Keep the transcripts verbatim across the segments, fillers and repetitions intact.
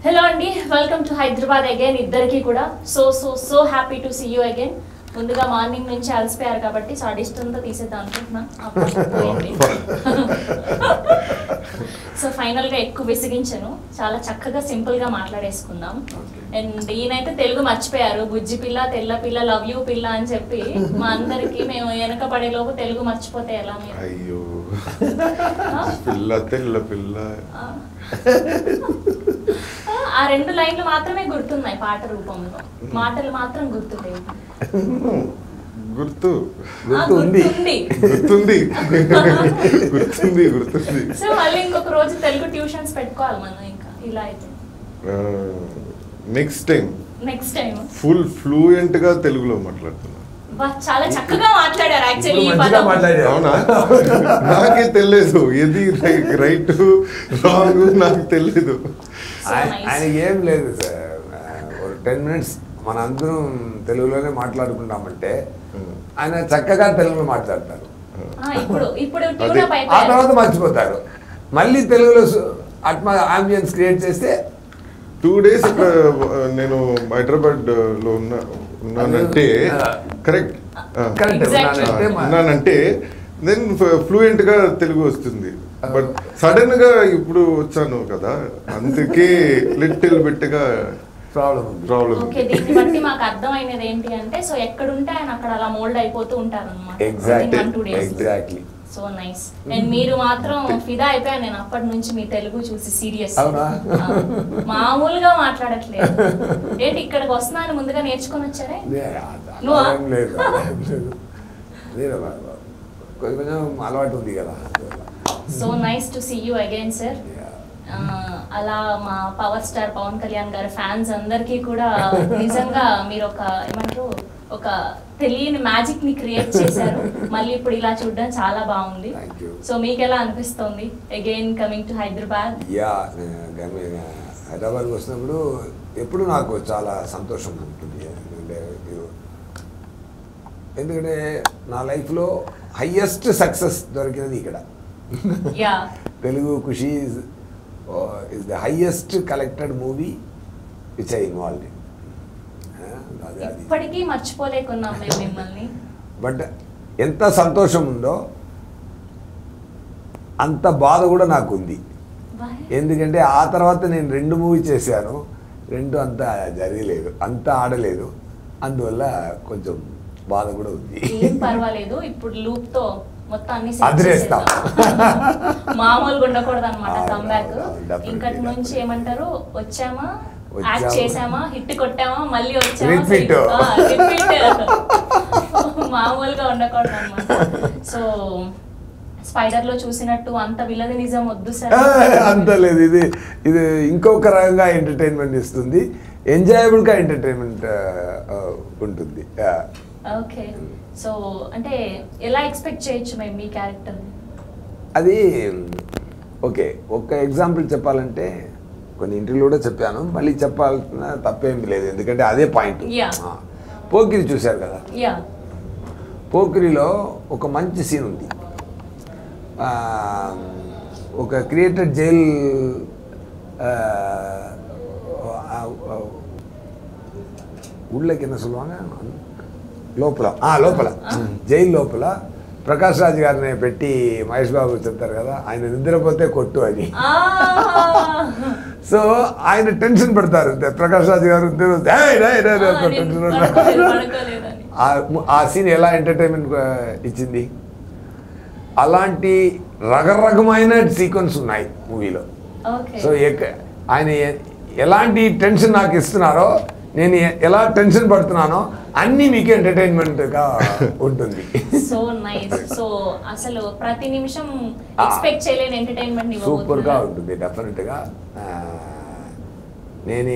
Hello Andy, welcome to Hyderabad again. ఇద్దరికి కూడా so so so happy to see you again. ముందుగా morning నుంచి అలసిపోయారు కాబట్టి సో అడిష్టంతో తీసేద్దాం అనుకుంటున్నా. సో ఫైనల్గా ఎక్కువ విసిగించను, చాలా చక్కగా సింపుల్గా మాట్లాడేసుకుందాం. అండ్ ఈయనైతే తెలుగు మర్చిపోయారు, బుజ్జి పిల్ల తెల్ల పిల్ల లవ్ యూ పిల్ల అని చెప్పి మా అందరికి మేము వెనక పడేలోపు తెలుగు మర్చిపోతే ఎలా మీరు? అయ్యో పిల్ల తెల్ల పిల్ల ఆ రెండు లైన్లు మాత్రమే గుర్తున్నాయి పాట రూపంలో, మాటలు మాత్రం గుర్తులేవు. గుర్తు గుర్తుంది గుర్తుంది గుర్తుంది గుర్తుంది సో మళ్ళీ ఇంకొక రోజు తెలుగు ట్యూషన్స్ పెట్టుకోవాలి మనం. ఇంకా ఇలా అయితే next time next time full fluent గా తెలుగులో మాట్లాడుతున్నా. చాలా చక్కగా మాట్లాడారు యాక్చువల్లీ. అవునా? నాకే తెలియదు ఏది రైట్ రాంగ్, నాకు తెలియదు. ఆయనకి ఏం లేదు సార్, టెన్ మినిట్స్ మన అందరం తెలుగులోనే మాట్లాడుకుంటామంటే ఆయన చక్కగా తెలుగులో మాట్లాడతారు, ఆ తర్వాత మర్చిపోతారు. మళ్ళీ తెలుగులో అట్మా ఆంబియన్స్ క్రియేట్ చేస్తే టూ డేస్ ఇక్కడ నేను హైదరాబాద్ లో ఉన్నా ఉన్నానంటే కరెక్ట్ ఉన్నానంటే దెన్ ఫ్లూయెంట్ గా తెలుగు వస్తుంది. బట్ సడన్ గా ఇప్పుడు వచ్చాను కదా, అందుకే లిటిల్ బిట్ గా ప్రాబ్లం ప్రాబ్లం. ఓకే, దీన్ని బట్టి మాకు అర్థమైనది ఏంటి అంటే సో ఎక్కడ ఉంటే ఆయన అక్కడ అలా మోల్డ్ అయిపోతూ ఉంటారు అన్నమాట. Exactly exactly so nice. And మీరు మాత్రం ఫిదా అయిపోయాను నేను అప్పటి నుంచి మీ తెలుగు చూసి. సీరియస్, మామూలుగా మాట్లాడట్లేదు. ఏంటి ఇక్కడికి వస్తున్నా అని ముందుగా నేర్చుకొని వచ్చారే? కొంచెం అలవాటు ఉంది కదా. So nice to see you again sir. అలా మా పవర్ స్టార్ పవన్ కళ్యాణ్ గారి ఫ్యాన్స్ అందరికీ కూడా నిజంగా మీరు ఒక ఏమంటారు ఒక తెలియని మ్యాజిక్ ని క్రియేట్ చేశారు. మళ్ళీ ఇప్పుడు ఇలా చూడడం చాలా బాగుంది. సో మీకు ఎలా అనిపిస్తుంది again coming to Hyderabad? Yeah, హైదరాబాద్కి వచ్చినప్పుడు ఎప్పుడు నాకు చాలా సంతోషం ఉంటుంది. ఎందుకంటే నా లైఫ్లో హయ్యెస్ట్ సక్సెస్ దొరికినది ఇక్కడ. తెలుగు ఖుషి is the highest collected movie which I involved in. ఇప్పటికీ మర్చిపోలేకున్నాం మేము మిమ్మల్ని. బట్ ఎంత సంతోషం ఉందో అంత బాధ కూడా నాకు ఉంది. ఎందుకంటే ఆ తర్వాత నేను రెండు మూవీ చేశాను, రెండు అంత జరగలేదు, అంత ఆడలేదు. అందువల్ల కొంచెం బాధ కూడా ఉంది. ఏం పర్వాలేదు, ఇప్పుడు లూప్ తో మొత్తం అన్ని అదిరేస్తాం. మామూలుగా ఉండకూడదు అనమాట కంబ్యాక్. ఇంకటి నుంచి ఏమంటారు, వచ్చామా యాక్ట్ చేసామా హిట్ కొట్టామా మళ్ళీ వచ్చామా రిపీట్, మామూలుగా ఉండకూడదు అనమాట. సో స్పైడర్ లో చూసినట్టు అంత విలది నిజం వద్దు సార్. అంత లేదు, ఇది ఇది ఇంకొక రకంగా ఎంటర్టైన్మెంట్ ఇస్తుంది, ఎంజాయబుల్ గా ఎంటర్టైన్మెంట్ ఉంటుంది. ఓకే, సో అంటే ఎలా ఎక్స్పెక్ట్ చేయొచ్చు మేము మీ క్యారెక్టర్? అది ఓకే, ఒక ఎగ్జాంపుల్ చెప్పాలంటే కొన్ని ఇంటర్వ్యూలో కూడా చెప్పాను, మళ్ళీ చెప్పాల్సిన తప్పేమి లేదు, ఎందుకంటే అదే పాయింట్. పోకిరి చూశారు కదా, పోకిరిలో ఒక మంచి సీన్ ఉంది. ఒక క్రియేటెడ్ జైల్ ఊళ్ళకి ఎన్న சொல்லுவாங்க లోపల లోపల జైలు లోపల ప్రకాష్ రాజ్ గారిని పెట్టి మహేష్ బాబు చెప్తారు కదా, ఆయన నిద్రపోతే కొట్టు అని. సో ఆయన టెన్షన్ పెడతారు, ప్రకాష్ రాజ్ గారు టెన్షన్ ఆ సీన్ ఎలా ఎంటర్టైన్మెంట్ ఇచ్చింది. అలాంటి రకరకమైన సీక్వెన్స్ ఉన్నాయి మూవీలో. సో ఆయన ఎలాంటి టెన్షన్ నాకు ఇస్తున్నారో, నేను ఎలా టెన్షన్ పడుతున్నానో అన్ని మీకు ఎంటర్టైన్మెంట్ గా ఉంటుంది. So nice. సో అసలు ప్రతి నిమిషం ఎక్స్పెక్ట్ చేయలేని ఎంటర్టైన్మెంట్ సూపర్ గా ఉంటుంది డెఫినెట్ గా. నేను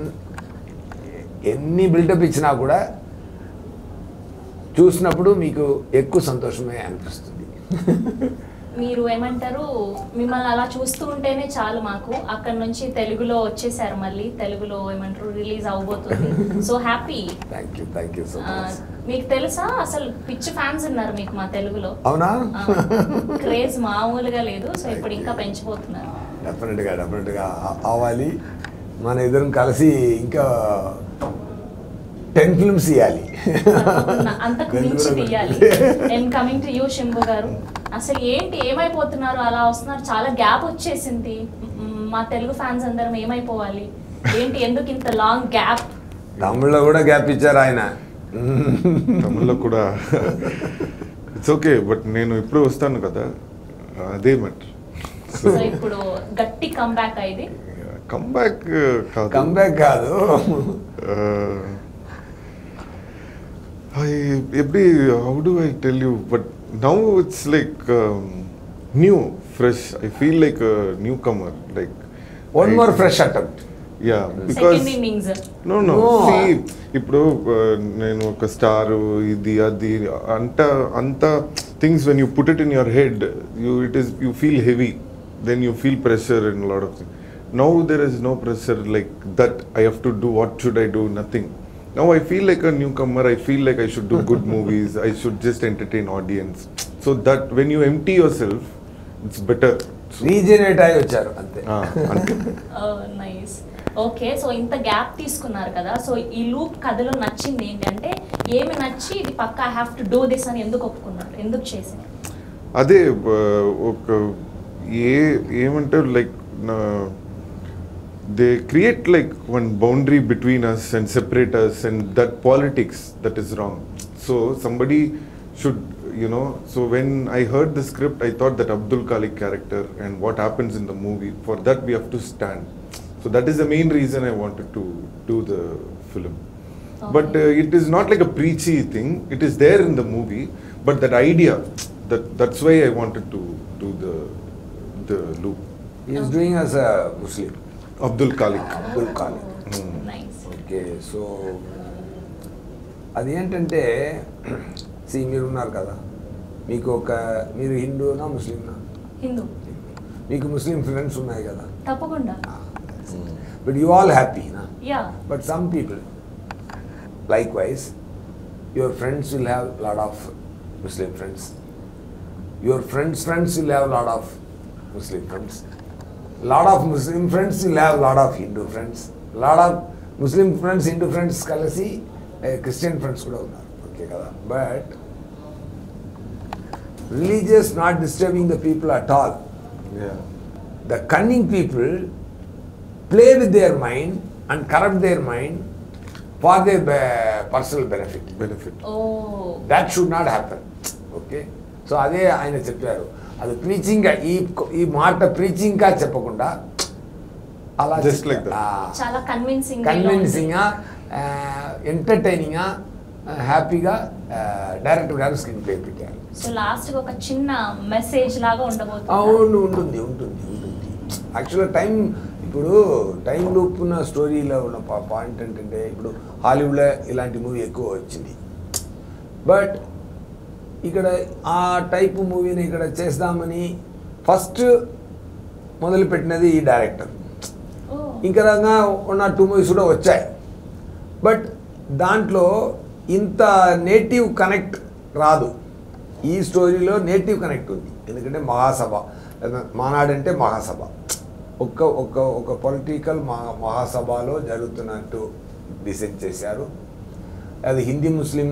ఎన్ని బిల్డప్ ఇచ్చినా కూడా చూసినప్పుడు మీకు ఎక్కువ సంతోషమే అనిపిస్తుంది. మీరు ఏమంటారు, మిమ్మల్ని అలా చూస్తూ ఉంటేనే చాలు మాకు. అక్కడ నుంచి తెలుగులో వచ్చేసారు, మళ్ళీ తెలుగులో ఏమంటారు రిలీజ్ అవబోతుంది. So happy. Thank you thank you so much. మీకు తెలుసా అసలు పిచ్ ఫ్యాన్స్ ఉన్నారు మీకు మా తెలుగులో? అవునా? క్రేజ్ మామూలుగా లేదు. సో ఇప్పుడు ఇంకా పెంచిపోతున్నారు. డెఫినెట్గా డెఫినెట్గా అవ్వాలి. మన ఇద్దరం కలిసి ఇంకా టెన్ ఫిల్మ్స్ ఇవ్వాలి. అంతకు మించి తీయాలి. And coming to you Shambhu garu, అసలు ఏంటి ఏమైపోతున్నారు, అలా వస్తున్నారు, చాలా గ్యాప్ వచ్చేసింది, మా తెలుగు ఫ్యాన్స్ అందరం ఏమైపోవాలి ఏంటి, ఎందుకు ఇంత లాంగ్ గ్యాప్? తమిళ్లో కూడా గ్యాప్ ఇచ్చారు ఆయన. తమిళ్లో కూడా ఇట్స్ ఓకే, బట్ నేను ఇప్పుడు వస్తాను కదా, అదే మ్యాటర్. సో ఇప్పుడు గట్టి కంబ్యాక్ అయింది. కంబ్యాక్ కాదు, కంబ్యాక్ కాదు, I every how do I tell you, but now it's like um, new, fresh. I feel like a newcomer, like one I, more fresh attempt. Yeah, because second innings. no no, No. see ఇప్పుడు నేను ఒక star ఇది అది అంత అంత things when you put it in your head, you it is you feel heavy, then you feel pressure and a lot of things. Now there is no pressure like that. I have to do, what should I do, nothing. Now I feel like a newcomer. I feel like I should do good movies. I should just entertain audience. So that when you empty yourself, it's better. So, regenerate అయి వచ్చారు అంతే. ah, ante. Nice. Okay, so ఇంత gap తీసుకున్నారు కదా, so ఈ loop కథలో నచ్చింది ఏంటంటే, ఏమి నచ్చి ఇది పక్కా I have to do this అని ఎందుకు ఒప్పుకున్నారు, ఎందుకు చేశారు? అదే ఒక ఏ ఏమంటారు like they create like one boundary between us and separate us, and that politics, that is wrong. So somebody should, you know, so when I heard the script, I thought that Abdul Khalik character and what happens in the movie, for that we have to stand. So that is the main reason I wanted to do the film. Okay. But uh, it is not like a preachy thing, it is there in the movie, but that idea, that that's why I wanted to do the the loop. He is doing as a Muslim. Abdul Khalik. Abdul Khalik. Nice. Okay, so అది ఏంటంటే, C మీరు ఉన్నారు కదా, మీకు ఒక మీరు హిందూనా ముస్లింనా? హిందూ. మీకు ముస్లిం friends ఉన్నాయి కదా, తప్పకుండా. బట్ యు ఆల్ హ్యాపీనా? Yeah. But some people like wise your friends will have lot of Muslim friends, your friends friends will have lot of Muslim friends, lot of Muslim friends will have lot of Hindu friends, lot of Muslim friends Hindu friends కలిసి Christian friends కూడా ఉన్నారు. Okay కదా, but religious not disturbing the people at all. Yeah. The cunning people play with their mind and corrupt their mind for their uh, personal benefit. Benefit. Oh. That should not happen. Okay? So అదే ఆయన చెప్పారు, అది ప్రీచింగ్గా ఈ ఈ మాట ప్రీచింగ్గా చెప్పకుండా అలా Just like that. చాలా కన్విన్సింగ్. కన్విన్సింగ్గా ఎంటర్టైనింగ్గా హ్యాపీగా డైరెక్టర్ గారు స్క్రీన్ ప్లే పెట్టారు. సో లాస్ట్ ఒక చిన్న మెసేజ్ లాగా ఉండబోతుంది. అవును, ఉంటుంది ఉంటుంది ఉంటుంది యాక్చువల్గా టైం, ఇప్పుడు టైం లూప్ ఉన్న స్టోరీలో ఉన్న పాయింట్ ఏంటంటే, ఇప్పుడు హాలీవుడ్లో ఇలాంటి మూవీ ఎక్కువ వచ్చింది, బట్ ఇక్కడ ఆ టైపు మూవీని ఇక్కడ చేద్దామని ఫస్ట్ మొదలుపెట్టినది ఈ డైరెక్టర్. ఇంకా రంగా ఉన్న టూ మూవీస్ కూడా వచ్చాయి, బట్ దాంట్లో ఇంత నేటివ్ కనెక్ట్ రాదు. ఈ స్టోరీలో నేటివ్ కనెక్ట్ ఉంది, ఎందుకంటే మహాసభ, మానాడంటే మహాసభ, ఒక్క ఒక ఒక పొలిటికల్ మహా మహాసభలో జరుగుతున్నట్టు డిసైడ్ చేశారు. అది హిందీ ముస్లిం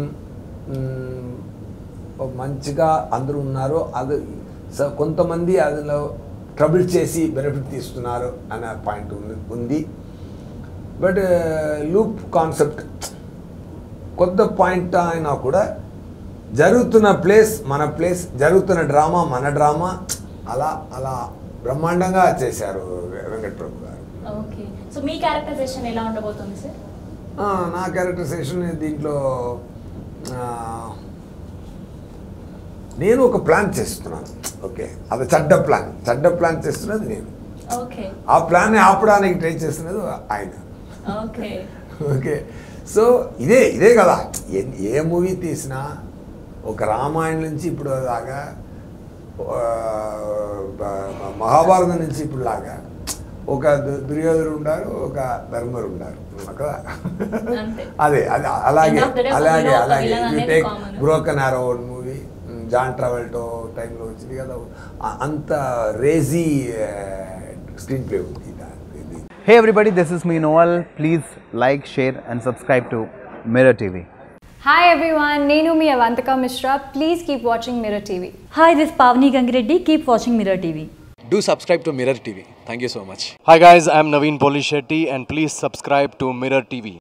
మంచిగా అందరూ ఉన్నారు, అది కొంతమంది అందులో ట్రబుల్ చేసి బెనిఫిట్ తీస్తున్నారు అనే పాయింట్ ఉంది. బట్ లూప్ కాన్సెప్ట్ కొత్త పాయింట్ అయినా కూడా జరుగుతున్న ప్లేస్ మన ప్లేస్, జరుగుతున్న డ్రామా మన డ్రామా, అలా అలా బ్రహ్మాండంగా చేశారు వెంకట్ ప్రభు గారు. ఓకే, సో మీ క్యారెక్టరైజేషన్ ఎలా ఉండబోతుంది సార్? నా క్యారెక్టరైజేషన్ దీంట్లో నేను ఒక ప్లాన్ చేస్తున్నాను. ఓకే, అది చెడ్డ ప్లాన్, చెడ్డ ప్లాన్ చేస్తున్నది నేను. ఓకే, ఆ ప్లాన్ని ఆపడానికి ట్రై చేస్తున్నది ఆయన. ఓకే ఓకే, సో ఇదే ఇదే కదా, ఏ మూవీ తీసినా ఒక రామాయణం నుంచి ఇప్పుడు లాగా, మహాభారతం నుంచి ఇప్పుడు లాగా ఒక దుర్యోధనుడు ఉన్నారు, ఒక ధర్మరు ఉన్నారు కదా. అదే అదే అలాగే అలాగే అలాగే you take broken arrow movie, John Travolta టైంలో వచ్చింది కదా, అంత రేజీ స్క్రీన్ ప్లే ఉంది. Hey everybody, this is me Noel. Please like, share and subscribe to Mirror T V. Hi everyone, Nenu mi Avantika Mishra. Please keep watching Mirror T V. Hi, this is Pavni Gangireddy. Keep watching Mirror T V. Do subscribe to Mirror T V. Thank you so much. Hi guys, I'm Naveen Polishetty and please subscribe to Mirror T V.